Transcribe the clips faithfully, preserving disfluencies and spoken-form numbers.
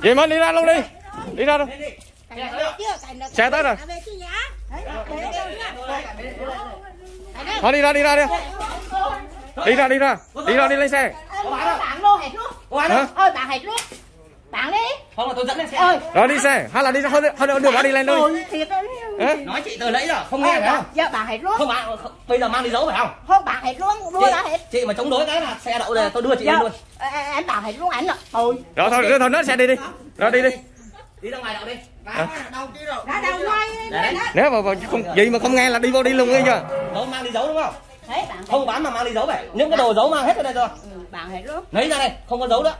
Vậy mới đi ra luôn đi. Đi ra đâu. Xe tới rồi. Thôi đi ra đi ra đi. Đi ra đi ra. Đi ra đi lên xe. Bạn luôn hết luôn. Hả? Ơi bạn hết luôn. Bạn đi. Không là tôi dẫn lên xe. Rồi đi xe. Hay là đi ra thôi thôi đưa bà đi lên thôi. Nói chị từ nãy rồi, không nghe phải không? Dạ bạn hết luôn. Không bạn bây giờ mang đi giấu phải không? Không bạn hết luôn, đưa ra hết. Chị mà chống đối cái là xe đậu này tôi đưa chị lên luôn. Em bạn hết luôn anh ạ. Thôi. Rồi thôi thôi nói xe đi đi. Rồi đi đi. Đi ra ngoài đậu đi. Ra đâu ngoài. Nếu mà không gì mà không nghe là đi vô đi luôn nghe chưa? Nó mang đi giấu đúng không? Không bán mà mang đi giấu vậy. Những cái đồ giấu mang hết ra đây rồi. Bạn hết luôn. Lấy ra đây, không có giấu nữa.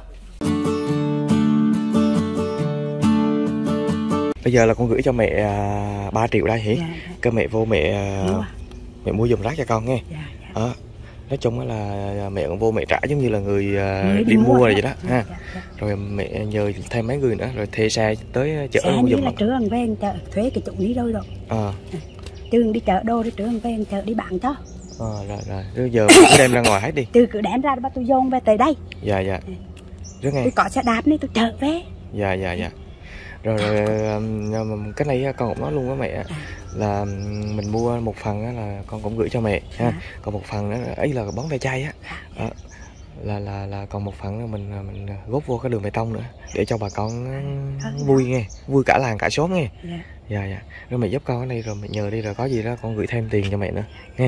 Bây giờ là con gửi cho mẹ ba triệu đây hỉ. Cơ mẹ vô mẹ mẹ mua giùm rác cho con nghe. Đó. Nói chung là mẹ cũng vô mẹ trả giống như là người uh, đi mua rồi vậy đó ha. Rồi mẹ nhờ thêm mấy người nữa rồi thuê xe tới chợ mua giùm. Là trưởng ven chợ thuê cái chỗ ní đâu rồi. Ờ. Trường đi chợ đô đi trưởng ven chợ đi bạn cho. Ờ rồi rồi. Bây giờ cứ đem ra ngoài hết đi. Từ cứ đem ra bắt tôi dồn về tới đây. Dạ dạ. Rất nghe. Tôi có xe đạp này tôi chở về. Dạ dạ dạ. Rồi, rồi cái này con cũng nói luôn với mẹ là mình mua một phần là con cũng gửi cho mẹ ha, còn một phần đó ấy là bón ve chai á, à, là là là còn một phần mình mình góp vô cái đường bê tông nữa để cho bà con vui nghe, vui cả làng cả xóm nghe. Dạ dạ. Rồi mẹ giúp con cái này rồi mẹ nhờ đi rồi có gì đó con gửi thêm tiền cho mẹ nữa nghe.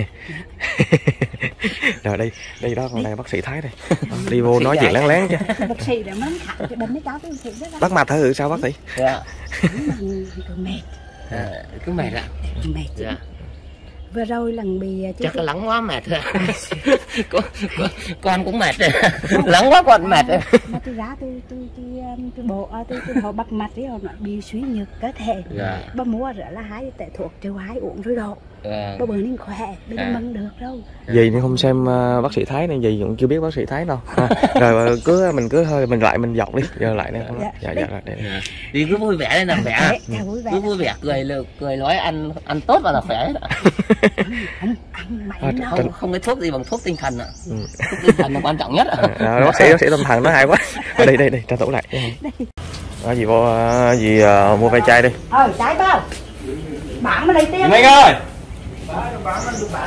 Rồi đây đây đó còn đây bác sĩ Thái đây. Đi vô nói chuyện lén lén chứ. Bác sĩ đã mắng khẳng cái đấm mấy cháu tôi đó. Bắt mạch thử sao bác sĩ? Dạ. Mệt. À, cứ mệt ạ. Mệt. Dạ. Vừa rồi lần bị chắc là lắng quá mệt rồi. con, con, con cũng mệt rồi. Lắng quá còn mệt rồi. Mà tôi ra tôi tôi tôi tôi bộ tôi tôi họ bắt mặt ấy họ nói bị suy nhược cơ thể. Dạ. Bà mua rồi là hai tệ thuộc triệu hai uống rồi độ. Dạ. Bà bữa nên khỏe, bây giờ mừng được đâu. Gì nhưng không xem uh, bác sĩ Thái này gì cũng chưa biết bác sĩ Thái đâu. À, rồi cứ mình cứ hơi mình lại mình dọc đi, giờ lại đây. Dạ dạ, dạ rồi. Để... Đi cứ vui vẻ lên làm vẻ. Dạ, vui vẻ. Cứ vui vẻ cười cười nói ăn ăn tốt và là khỏe. Ăn ăn mày à, không, không cái thuốc gì bằng thuốc tinh thần ạ. Ừ. Thuốc tinh thần là quan trọng nhất ạ. À, bác sĩ bác sĩ tâm thần nó hay quá. Ở đây đây đây tranh thủ lại. Đó, gì vô gì uh, mua ve chai đi. Ờ trái bao. Bạn mà đây tiêu. Minh ơi. Bán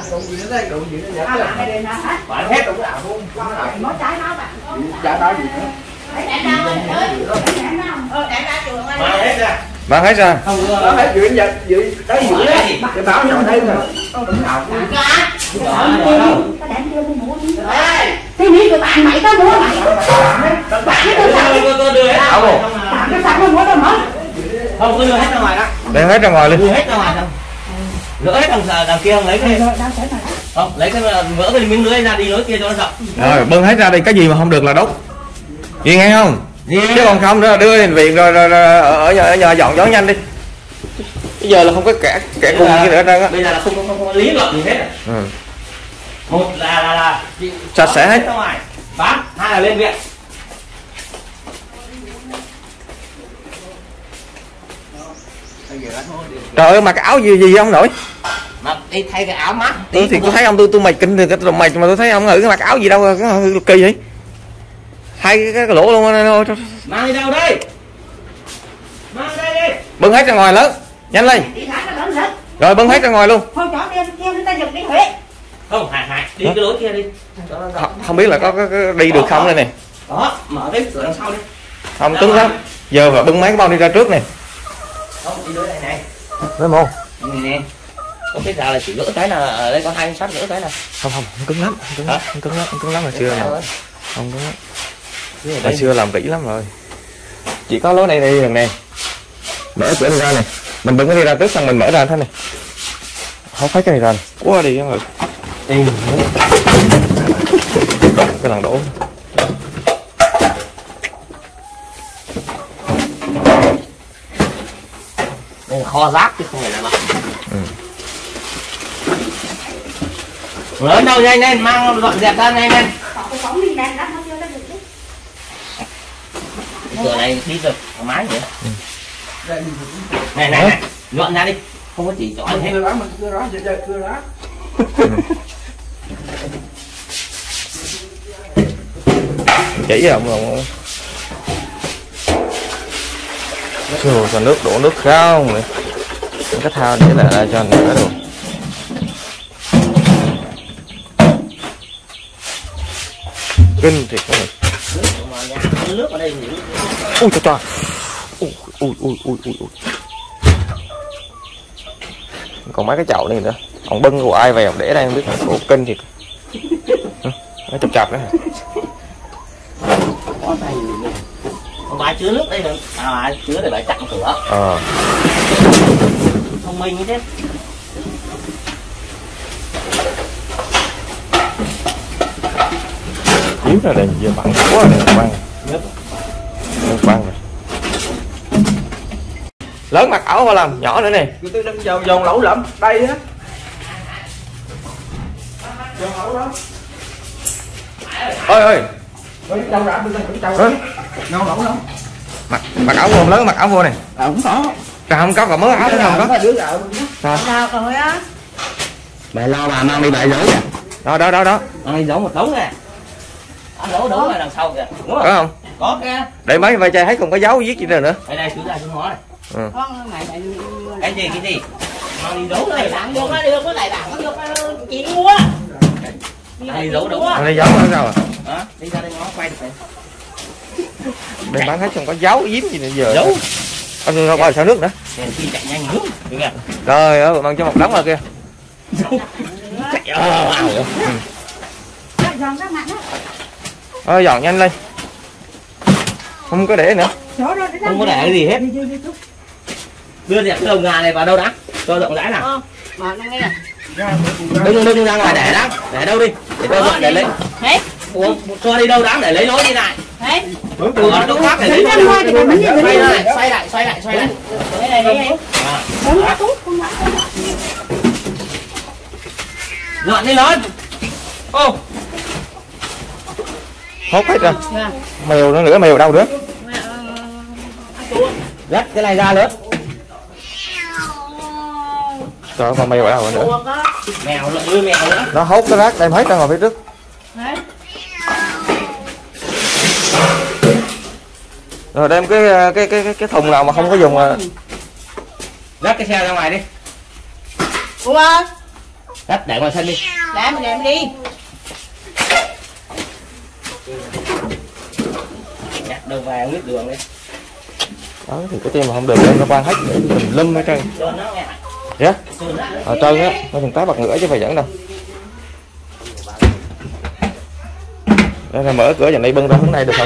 hết đúng là không? Nói trái nào bạn? Trái đó gì nữa? Mang hết ra. Mang hết ra. Không có hết chuyện vậy. Vậy đấy gì đấy. Cái báo nhỏ đây rồi. Đúng nào. Thế nghĩ tụi bạn mày có mua mày. Bạn cái tôi sẵn. Tôi đưa hết ảo rồi. Bạn cái sẵn nó mua đâu mất. Không, tôi đưa hết ra ngoài đó. Đem hết ra ngoài luôn. Đưa hết ra ngoài không? Gỡ hết đằng, đằng kia không lấy cái không lấy cái vỡ cái miếng lưới ra đi lối kia cho nó rộng. Rồi bưng hết ra đi, cái gì mà không được là đốt. Gì nghe không? Yeah. Chứ còn không nữa đưa lên viện rồi, rồi, rồi ở nhà, ở nhà dọn gió nhanh đi. Bây giờ là không có kẻ kẻ cùng gì nữa đâu á. Bây giờ là không không không, không lý luận gì hết. Ừ. Một là là là sạch sẽ hết. Ra ngoài bán, hai là lên viện. Trời ơi mặc cái áo gì gì không nổi. Mặc đi thay cái áo mát. Tôi thì tôi thấy ông tôi tôi mày kinh thì cái đồng mày mà tôi thấy ông ngự cái mặc áo gì đâu cái hơi kỳ vậy. Hai cái, cái, cái lỗ luôn. Mang đi đâu đây? Mang đây đi. Bưng hết ra ngoài lớn. Nhanh lên. Rồi bưng hết ra ngoài luôn. Thôi chó đi theo người ta giật đi Huế. Không, Hải Hải đi hả? Cái lối kia đi. Không, không biết là có, có, có đi được không đây này. Đó, mở cái cửa đằng sau đi. Không cứng lắm. Giờ phải bưng mấy cái bao đi ra trước này. Không, đi lối này này. Đấy không? Này nè. Có cái ra là chỉ gỡ cái là ở đây có hai sát gỡ cái này. Không không, không cứng lắm, không cứng lắm, không cứng lắm, không cứng lắm hồi xưa rồi. Không cứng lắm. Hồi xưa làm kỹ lắm rồi. Chỉ có lối này đi lần này. Mở cửa này ra này. Mình bưng cái đi ra trước xong mình mở ra thế này. Không phải cái này ra này. Quá đi rồi. Đi. Cái lần đổ. Đây là kho rác chứ không phải là bạn. Ừ. Lớn đâu nhanh lên, mang dọn dẹp ra nhanh lên. Cửa này đi được thoải mái vậy. Ừ. Này này này, dọn ra đi. Không có chỉ chọn hết. Mình cưa đó, cưa đó, cưa đó. Chỉ không không. Chù, cho nước đổ nước không cái thao để lại lại cho nữa được. Kinh thiệt các bạn. Nước ở đây thì... Ui trời trời. Ui ui ui ui ui ui. Còn mấy cái chậu này nữa. Ông bưng của ai về ông để đây không biết. Ủa kinh thiệt. Nó chập chập đó. Còn bà chứa nước đây rồi. À chứa để bà chặn cửa. Ờ. Thông minh như thế. Chiếu ra đây giờ bắn quá rồi băng. Nước băng rồi. Lớn mặc ảo mà làm nhỏ nữa nè. Tôi đang dồn dồn lẩu lắm đây á. Dồn lẩu lắm. Ôi ơi. Đâu ra tôi đang chầu. Ngon lẩu lắm. Mặc mặc áo vô lớn mặc áo vô này. À cũng có. Trời không có còn mới áo nữa không có. Đứa gạo. Sao? Nào rồi á. Bà lo bà mang đi bãi giấu kìa. Đó đó đó đó. Mang đi giấu một đống nè. Anh đổ đổ ở đằng sau kìa. Đúng Có không? không? Có kìa. Để mấy vai trai thấy không có dấu viết gì nữa nữa. Đây đây chú ra chú ngó này. Ừ. Con mày mày Cái gì cái gì? Mang đi giấu mày đây. bạn được nó được có lại bạn được chị mua. Mang đi giấu đúng. Ở đây dấu ở sao à? Hả? Đi ra đây ngó quay được. Đây bán hết không có dấu giếm gì nữa giờ. Giấu. Anh không bao sao nước nữa. Đèn pin chạy nhanh nước. Kìa. Rồi ơi mang cho một đống rồi kia. Chạy ờ vào. Giòn các bạn á. Ơi dọn nhanh lên. Không có để nữa. Không có để cái gì hết. Đưa dẹp cái lồng gà này vào đâu đã? Cho rộng rãi nào. Ờ, mà nó nghe nè. Đừng đừng ra ngoài để đã. Để đâu đi? Để cho dọn để lấy. Thế. Ủa, cho đi đâu đáng để lấy lối đi lại. Thế. Ở chỗ khác để lấy lối đi. Xoay lại, xoay lại, xoay lại, xoay lại. Đây này đi. Dọn đi lớn. Ô. Hốt hết rồi. Mèo nó nữa mèo đâu nữa? Dắt cái này ra nữa. Trời con mèo ở đâu nữa? Mèo nữa, đưa mèo nữa. Nó hốt cái rác đem hết ra ngoài phía trước. Rồi đem cái cái cái cái, cái thùng nào mà không có dùng à. Dắt cái xe ra ngoài đi. Ủa? Dắt để ngoài sân đi. Để mình đem đi. Nhặt đầu về không biết đường đi. Đó thì cái tim mà không được nó quan hết để tùm lum hết trơn. Trơn nó nghe. Dạ. Ở trơn á, nó thằng tá bật ngửa chứ phải dẫn đâu. Đây là mở cửa dành đây bưng ra hướng này được không?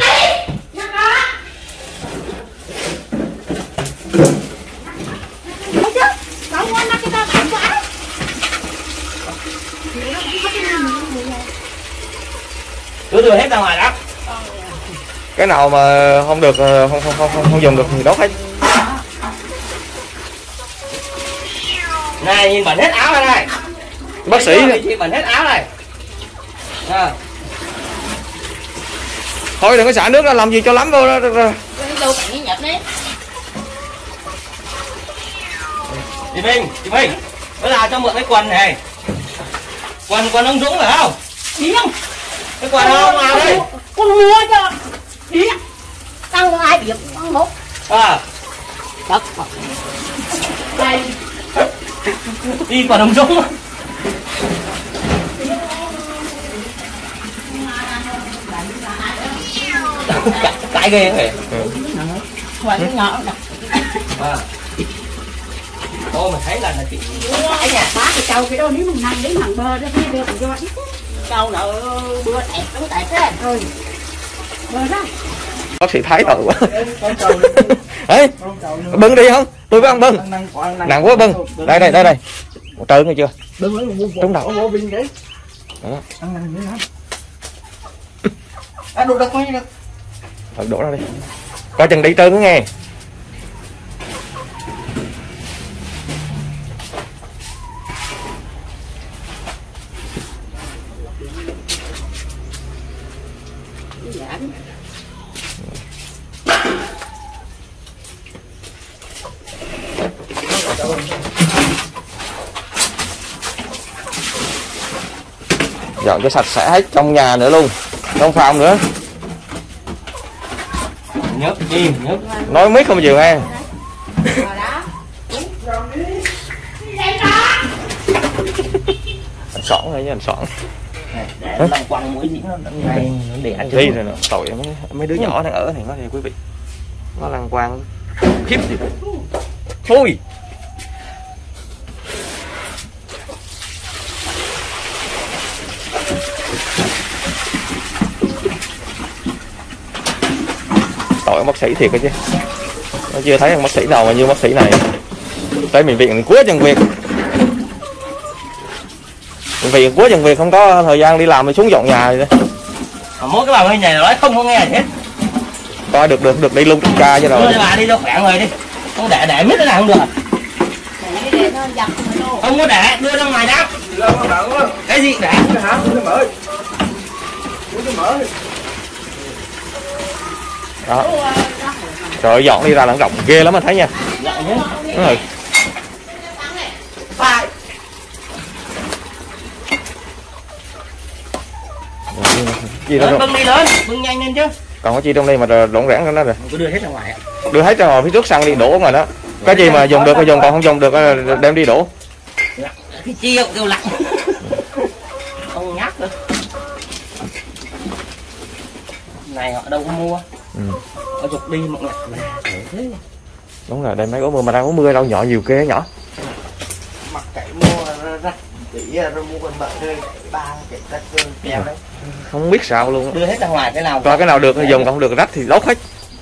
Cứ đưa hết ra ngoài đó. Cái nào mà không được không không không không, không dùng được thì đốt hết. Này nhìn bẩn hết áo này này. Bác sĩ chị bẩn hết áo này. À. Thôi đừng có xả nước ra làm gì cho lắm vô đó. Đâu bạn nhập đấy. Chị Minh, chị Minh, bữa nào cho mượn cái quần này. Quần quần ông Dũng phải không? Đi không? Cái quần ông nào đây? Con mua cho. Đi. Tao không ai biết con một. À. Đất. Đây. Đi quần ông Dũng. Cái ghê vậy. Quần nhỏ nè. À. Ô mà thấy là là chị Ở nhà bá thì trâu cái đó nếu mình nằm đến thằng bơ đó thấy đưa mình cho trâu nợ bữa tẹt đúng tại thế thôi bơ đó bác sĩ Thái tội quá. Ấy bưng đi không tôi với ông bưng nặng quá bưng đây đây đây đây một trơn nghe chưa trúng đầu đó. À đồ đặc quay được. Thật đổ ra đi coi chừng đi trơn nữa nghe. Dọn cho sạch sẽ hết trong nhà nữa luôn, trong phòng nữa. Nhớp im nhớp. Nói miết không chịu nghe. Rồi đó. Anh Soạn thôi chứ anh Soạn. Để nó lăng quăng mũi diễn nó này nó để ăn đi rồi nè, tội mấy, mấy đứa nhỏ đang ở này nó thì quý vị. Nó lăng quang khiếp gì. Thôi. Tội bác sĩ thiệt rồi chứ. Nó chưa thấy bác sĩ nào mà như bác sĩ này. Tới bệnh viện cuối chân việc. Bệnh viện cuối chân việc không có thời gian đi làm thì xuống dọn nhà rồi. Mỗi cái bà bên này nói không có nghe gì hết. Coi được được được đi luôn ca cho rồi. Đưa cho bà đi cho khỏe người đi. Không để để biết cái nào không được. Để nó dập nó. Không có để đưa ra ngoài đáp. Cái gì để? Hả? Nó mở. Nó mở. Đó. Trời dọn đi ra lẫn rộng ghê lắm anh thấy nha. Ừ. Phải. Gì đó bưng đi lớn, bưng nhanh lên chứ. Còn có chi trong đây mà rỗng rẽn nó rồi. Cứ đưa hết ra ngoài. Đưa hết ra ngoài phía trước xăng đi đổ ngoài đó. Cái gì mà dùng được thì dùng, còn không dùng được đem đi đổ. Cái chiêu kêu lặng. Không nhắc nữa. Này họ đâu có mua. Ừ. Họ chụp đi mọi người. Thế. Đúng rồi, đây mấy ổ mưa mà đang ổ mưa đâu nhỏ nhiều kia nhỏ. Mặc kệ mua ra chỉ rồi mua quần bợ rơi ba cái tách keo đấy. Không biết sao luôn. Đưa hết ra ngoài cái nào. Coi cái nào được thì dùng, còn không được rách thì đốt hết.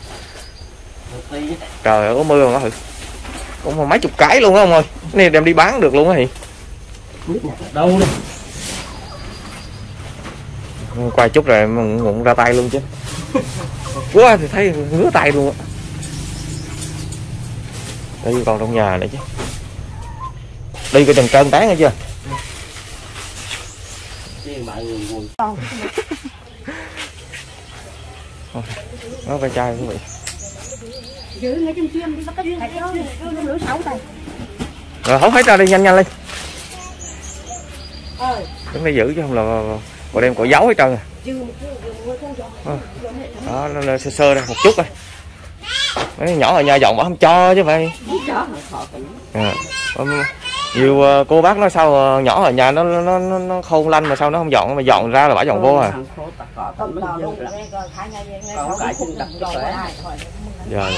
Trời ơi, ổ mưa mà nó thử. Cũng mấy chục cái luôn á ông ơi. Cái này đem đi bán được luôn á thì. Đâu đi. Quay chút rồi ngụng ra tay luôn chứ. Quá thì thấy ngứa tay luôn á. Đây còn trong nhà nữa chứ. Đi cái trần trơn tán nghe chưa? Nó ve chai quý vị. Giữ ngay trong chiêm đi, bắt cái thạch đó, nó lửa xấu tay. Rồi hốt hết ra đi, nhanh nhanh lên. Ơi. Đứng đây giữ chứ không là còn đem cỏ giấu hết trơn. À. Đó, nó sơ sơ đây một chút thôi. Mấy nhỏ ở nhà dọn bỏ không cho chứ vậy. À. Nhiều cô bác nói sao nhỏ ở nhà nó nó nó, nó khôn lanh mà sao nó không dọn, mà dọn ra là bả dọn vô à. Dạ.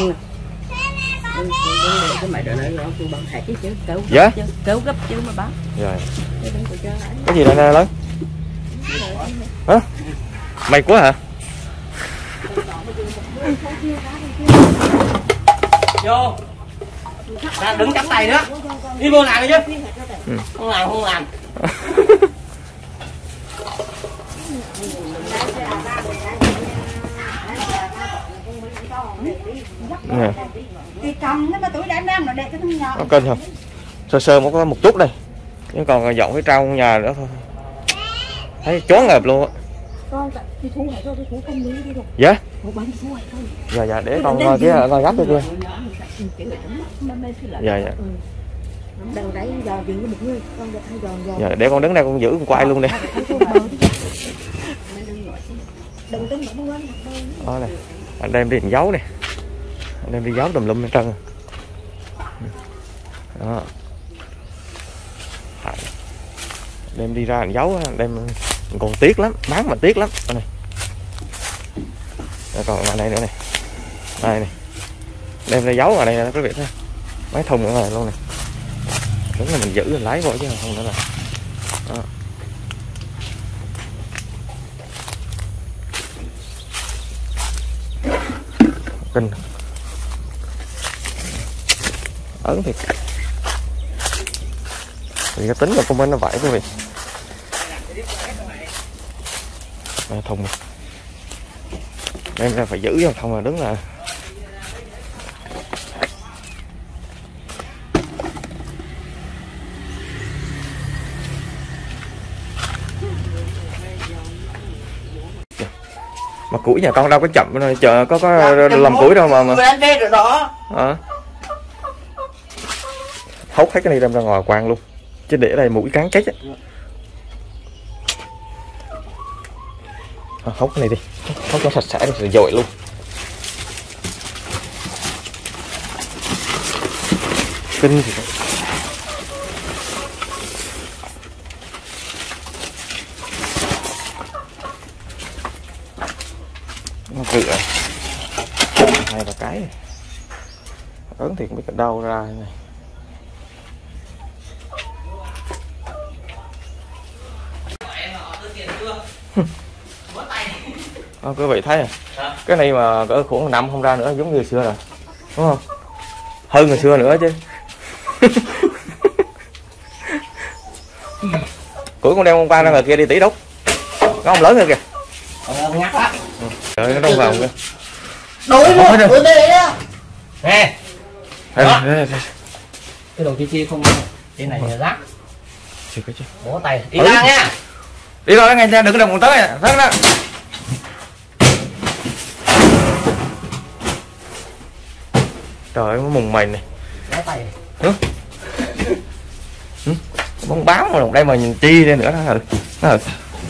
Dạ. Kéo gấp chứ mà bác. Dạ. Cái gì đây nè lớn? Hả? Mày quá hả? Vô. Ra đứng chắp tay nữa. Đi vô làm đi chứ. Ừ. Không làm không làm. Nè. Thì cầm nó mà tuổi đã năm rồi để cái thằng nhỏ. Có kênh không? Sơ sơ một có một chút đây. Nhưng còn dọn cái trong nhà nữa thôi. Thấy chón ngợp luôn á. Con đi thu này thôi, đi thu không đi rồi. Dạ. Một bán thu này thôi. Dạ dạ để con coi cái coi gấp đây kia. Dạ dạ. Đầu đấy giờ giữ một người, con giật hai giòn giòn. Dạ để con đứng đây con giữ con quay luôn đi. Đừng tính nữa quên. Đó này. Anh đem đi giấu nè. Anh đem đi giấu tùm lum lên trơn. Đó. Đem đi ra anh giấu đem còn tiếc lắm, bán mà tiếc lắm. Đây này. Rồi còn ở đây nữa này. Đây này. Đem ra giấu ở đây nè quý vị thấy. Mấy thùng ở này luôn này. Đúng là mình giữ mình lấy vô chứ không nữa là. Đó. Kinh. Ấn thiệt. Thì cái tính là con bên nó vậy quý vị. Đây, thùng này. Đem ra phải giữ không là đứng là mà củi nhà con đâu có chậm chờ có có làm củi đâu mà mà à. Hốt hết cái này đem ra ngoài quang luôn chứ để đây mũi cắn chết á. À, hốt cái này đi, hốt cho sạch sẽ rồi dội luôn. kinh thì nó cửa hai ba cái ớn thì không biết ở đâu ra này. À, quý vị thấy à, cái này mà cỡ khoảng năm không ra nữa giống như xưa rồi đúng không, hơn ngày xưa nữa chứ. Củi con đeo con qua ra ngoài kia đi tí đốt nó không lớn hơn kìa. Ngắt lắm. Trời nó đông vào kìa. Đối luôn, đối đây đó. Nè. Đó. Cái đồ chi chi không cái này là rác. Chưa cái chứ. Bó tay. Đi ra nha. Đi rồi ngay ra đừng có đồng tới. Thấy đó. Trời ơi, nó mùng mày này. Bó tay. Ừ. Ừ. Bóng báo mà đây mà nhìn chi đây nữa đó. Ừ. Ừ.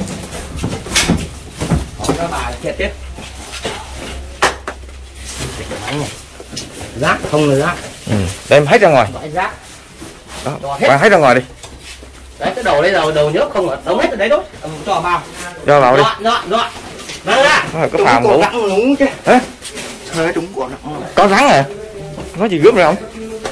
Các bà chết tiếp. Rác không là rác. Ừ. Đem hết ra ngoài. Bãi rác. Đó. Bạn hết ra ngoài đi. Đấy cái đồ đây rồi đồ nhớt không ạ. Đâu hết ở đấy thôi. Cho vào. Cho vào đi. Dọn dọn dọn. Vâng ra. Nó có phàm ngủ. Hả? Hơi đúng quả nó. Có rắn à? Nói gì gớm rồi không?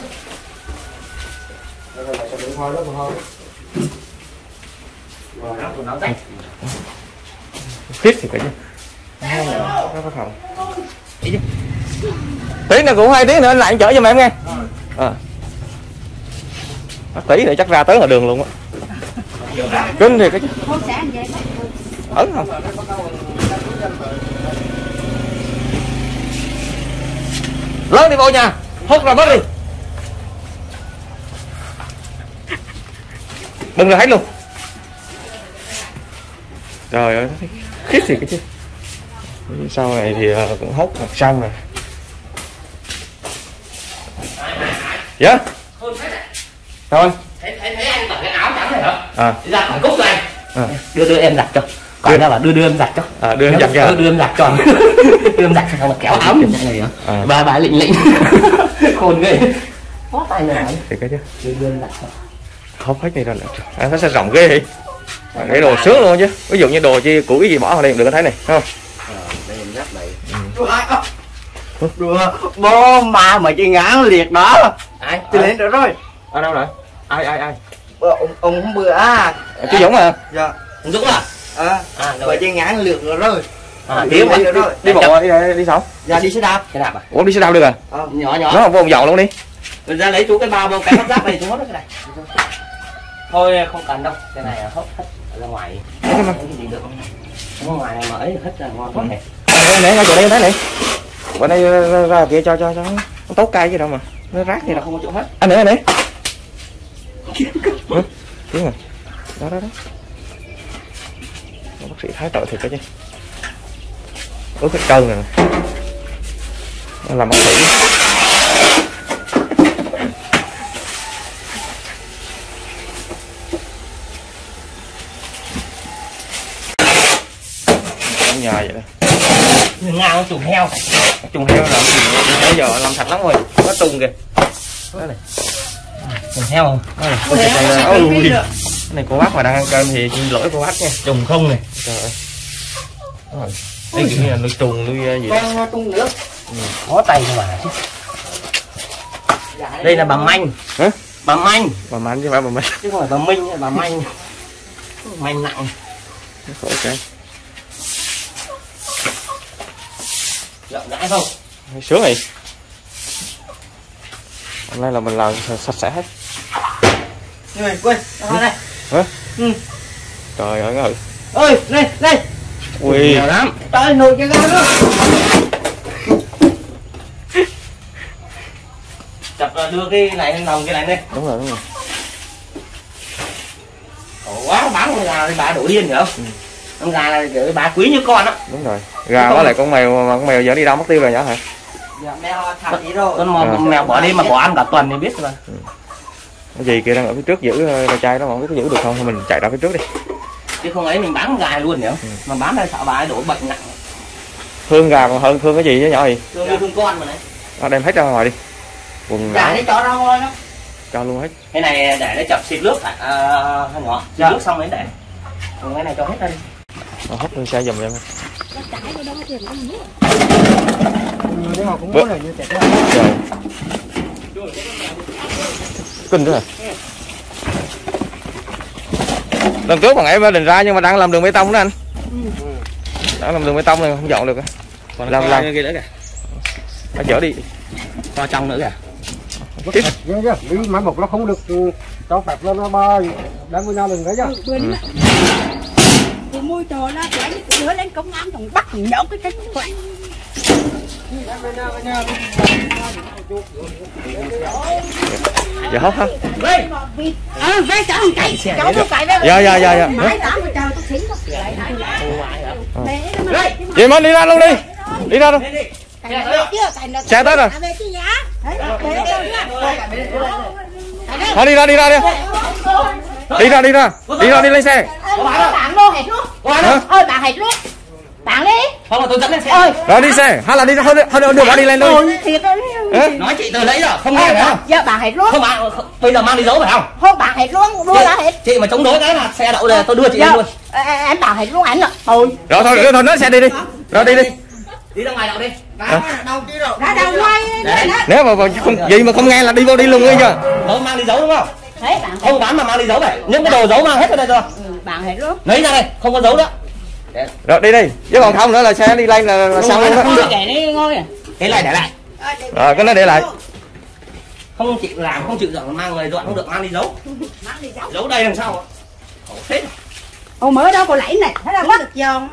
Khít thì cái gì? Nó có phòng. Tí nữa cũng hai tiếng nữa anh lại chở cho mẹ em nghe. À. Tí nữa chắc ra tới ngoài đường luôn á. Kinh thì cái chứ. Ấn không? Lớn đi vô nha. Hút ra bớt đi. Bưng ra hết luôn. Trời ơi, khít thì cái chứ. Sau này thì cũng hốt một xong rồi. Dạ. Sao anh? Thấy thấy thấy anh cởi cái áo trắng này hả? À. Đi ra khỏi cúc này. À. Đưa đưa em giặt cho. Còn ra là đưa đưa em giặt cho. À, đưa em giặt cho. Đưa em giặt cho. Đưa em giặt xong là kéo áo kiểu này hả? À. Bà bà lịnh lịnh. Khôn ghê. Có tay này. Thì cái chứ. Đưa đưa em giặt cho. Không hết này ra nữa. Anh thấy sao rộng ghê vậy? À, cái đồ sướng luôn chứ. Ví dụ như đồ chi củi gì bỏ vào đây đừng có thấy này, không? Ờ, đây em giặt này. Ừ. Bố ma mà chị ngán liệt đó. Ai? Chị lên được rồi. Ở đâu rồi? Ai ai ai? Ông ông hôm bữa à. Chú Dũng à? Dạ. Ông Dũng à? À, À mà chị ngán liệt rồi rồi. À, Đi tiếng lên đi, được rồi. Đi bộ đi đi, đi sao? Dạ đi xe đạp. cái đạp à? Ủa đi xe đạp được à? Ờ. Nhỏ nhỏ. Nó không vô vòng dầu luôn đi. Mình ra lấy chú cái bao bao cái hấp giáp này chú hốt cái này. Thôi không cần đâu, cái này hốt hết ra ngoài. Cái mà. Cái gì được không? Ở ngoài này mà ấy hết ra ngon quá này. Nè ngay chỗ đây thấy này. Bên đây ra, ra kia cho cho cho nó tốt cay gì đâu mà. Nó rác gì Thì đâu. là không có chỗ hết. Anh nữa anh nữa. Hả? Tiếng rồi. Đó đó đó. Bác sĩ thái tội thiệt đó chứ. Ướt hết trơn rồi nè. Nó làm bác sĩ. Ở nhà vậy đó. Ngao nó trùng heo. Trùng heo làm gì bây giờ làm sạch lắm rồi. Nó trùng kìa. Đó này. Trùng heo không? Ôi, cái này, là, ôi, cái này cô bác mà đang ăn cơm thì xin lỗi cô bác nha. Trùng không này. Trời ơi. Rồi. Đây kiểu như là nuôi trùng nuôi gì đó. Con tung nước. Có tay mà chứ. Đây là bà Manh. Hả? Bà Manh. Bà Manh chứ phải bà Manh. Chứ không phải bà Minh, bà Manh. Manh nặng. Khổ cái. Rộng rãi không? Sướng vậy. Hôm nay là mình làm sạch sẽ hết. Này, quên, nó đây. Hả? Ừ. Trời ơi ngồi. Ơi, này, này. Ui. Nhiều lắm. Trời nồi cho ra đó. Chập đưa cái này lên lòng cái này đi. Đúng rồi, đúng rồi. Ồ, quá bán con gà thì bà đổ điên nữa. Ừ. Con gà là kiểu bà quý như con á. Đúng rồi. Gà với lại con mèo mà con mèo giờ đi đâu mất tiêu rồi nhá hả? Dạ, mèo thằng gì rồi. Con mèo, À. mèo bỏ đi mà bỏ ăn cả tuần thì biết rồi. Ừ. Cái gì kia đang ở phía trước giữ con trai đó mà không biết có giữ được không, thôi mình chạy ra phía trước đi. Chứ không ấy mình bán con gà luôn nữa. Ừ. Mà bán ra sợ bà ấy đổ bệnh nặng. Thương gà còn hơn thương cái gì chứ nhỏ gì. Thương như thương con mà này. Đó, đem hết ra ngoài đi. Quần Dạ áo. đi cho ra ngoài đó. cho luôn hết. Cái này để nó chập xịt nước phải à, nhỏ xịt dạ. nước xong mới để. Còn cái này cho hết ra đi. Nó hút lên xe dùm em. Nhưng mà cũng muốn là như thế. Kinh nữa. Lần trước còn em định ra nhưng mà đang làm đường bê tông đó anh. Ừ. Đang làm đường bê tông này không dọn được. Còn làm làm kia nữa kìa. nó chở đi. Cho trong nữa kìa. Tiếp. Đi máy một nó không được cho phép lên nó ba đang với nhau đừng thấy chứ. Ừ. Thì môi trò nó phải đứa lên công an còn bắt nhậu cái cánh quậy. Dạ hốt hả? Ờ, về cho ông cày, cháu nó cày về. Dạ dạ dạ dạ. Mãi đã mà chờ tao xính đó. Vậy mới đi ra luôn đi. Đi ra luôn. Xe tới rồi. Thôi đi ra đi ra đi. Đi ra đi ra. Đi ra đi lên xe. Bạn luôn hết luôn. Ơi bạn hết luôn. Bạn đi. Không là tôi dẫn lên xe. Ơi. Rồi đi xe. Hay là đi thôi thôi được bạn đi lên thôi. Nói chị từ lấy rồi, không nghe phải không? Dạ bạn hết luôn. Không bạn bây giờ mang đi giấu phải không? Không bạn hết luôn, đua đã hết. Chị mà chống đối cái là xe đậu đây tôi đưa chị lên luôn. Em bạn hết luôn ảnh rồi. Thôi. Rồi thôi thôi nói xe đi đi. Rồi đi đi. Đi ra ngoài đậu đi. Đâu chứ đâu. Đã đâu ngoài. Nếu mà không gì mà không nghe là đi vô đi luôn nghe chưa? Nó mang đi giấu đúng không? Đấy bạn. Không bán mà mang đi giấu vậy. Những cái đồ giấu mang hết ra đây rồi. Bạn hết luôn. Lấy ra đây, không có giấu nữa. Rồi đi đi. Chứ còn không nữa là xe đi lên là, là xong luôn đó. Không được kể đi ngôi à. Cái này để lại. Rồi cái nó để lại. Không chịu làm, không chịu dọn mang người dọn không được mang đi giấu. Mang đi giấu. Giấu đây làm sao ạ? Khổ thế. Ồ mới đâu có lấy này, thế là mất được giòn.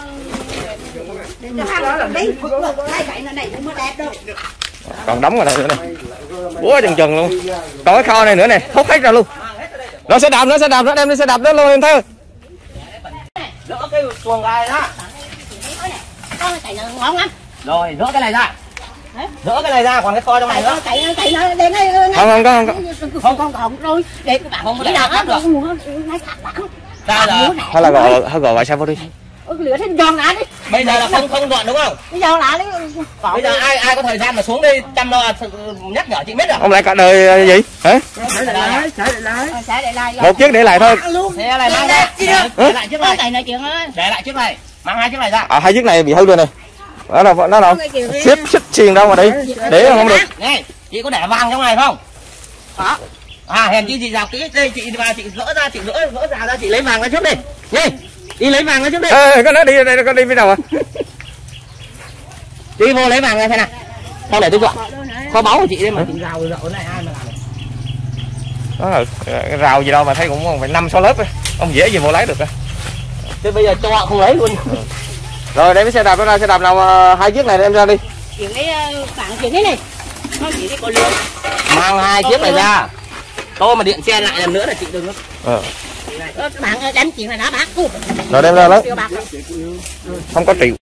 Cho hai đó đi, hai cái này cũng mới đẹp đâu. Còn đóng ở đây nữa này. Búa chừng chừng luôn. Còn cái kho này nữa này, hút hết ra luôn. Nó sẽ đạp, nó sẽ đạp, nó đem đi xe đạp đó luôn em theo. Rỡ cái chuồng gai ra. Con cái này ngon lắm. Rồi, rỡ cái này ra. Rỡ cái này ra, còn cái kho trong này nữa. Cái cái nó đem ngay. Không không có không không không không rồi. Để các bạn không có để để nào được. Ngay khác bạn. Ra rồi. Hay là gọi hay gọi lại xe vô đi. Lửa thêm giòn lại đi. Bây giờ là không không dọn đúng không? Giòn lại đi. Bây giờ ai ai có thời gian mà xuống đây chăm lo nhắc nhở chị biết rồi. Ông lại cả đời gì? Hả? Xả để lại, xả để lại. Xả để lại. Một chiếc để lại thôi. Xe này mang ra. Để lại chiếc này. Cái này chuyện ơi. Để lại chiếc này. Mang hai chiếc này ra. À hai chiếc này bị hư rồi này. Đó đâu, nó đâu. Xếp xích xiên đâu mà đi. Để không được. Này, chị có để vàng trong này không? Có. À hèn chi chị rào kỹ đây chị và chị gỡ ra chị gỡ gỡ rào ra chị lấy vàng ra trước đi. Đi. Đi lấy vàng ra trước đi. Ê cái nó đi đây có đi bên đâu à? Đi vô lấy vàng ra thế nào. Không để tôi dọn. Kho báu của chị đây mà chị rào rậu này ai mà làm được. Đó là cái rào gì đâu mà thấy cũng phải năm sáu lớp ấy. Không dễ gì vô lấy được à. Thế bây giờ cho họ không lấy luôn. Rồi đem cái xe đạp đó ra, xe đạp nào hai chiếc này đem ra đi. Chuyện cái bạn chuyện cái này. Nói chuyện đi con lương. Mang hai chiếc này ra. Tôi mà điện xe lại lần nữa là chị đừng có. Ờ. Bạn đánh chuyện là đã bác. Rồi đem ra lấy. Không có triệu.